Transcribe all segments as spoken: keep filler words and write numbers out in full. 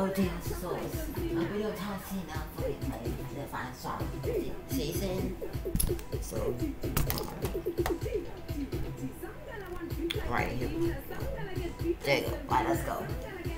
dance sauce. A video of how Cena fully played the final song of the season. So, right here. There you go. Alright, let's go.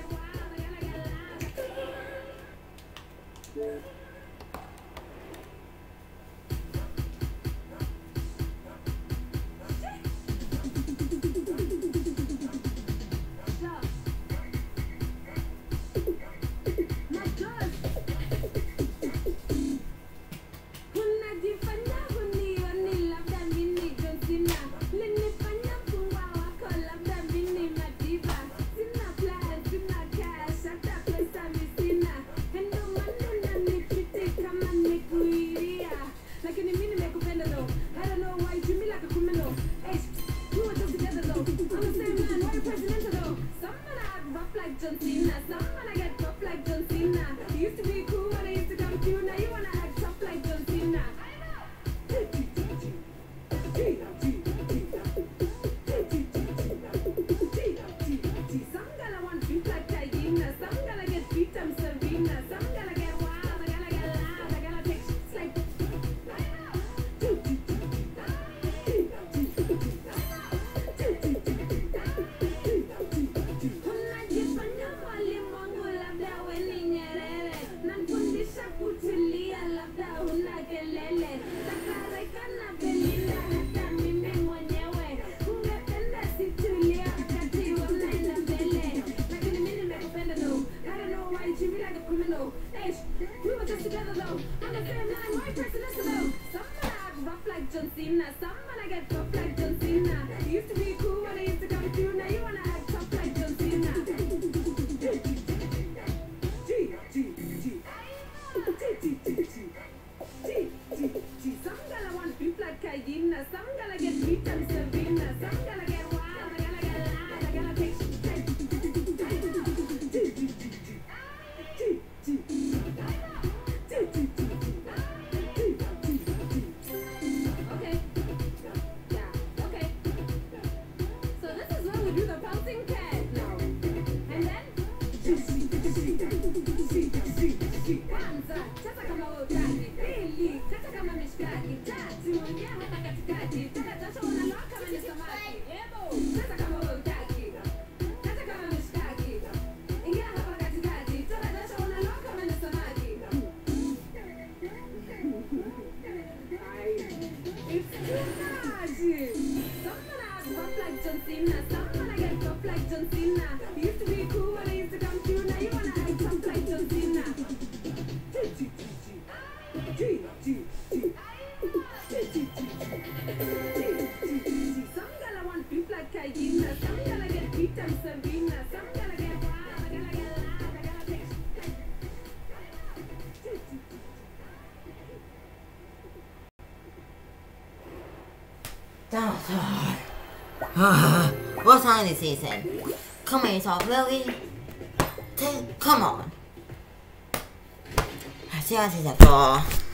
What's on this season? Come on, talk Lily. Come on. See you guys in the fall.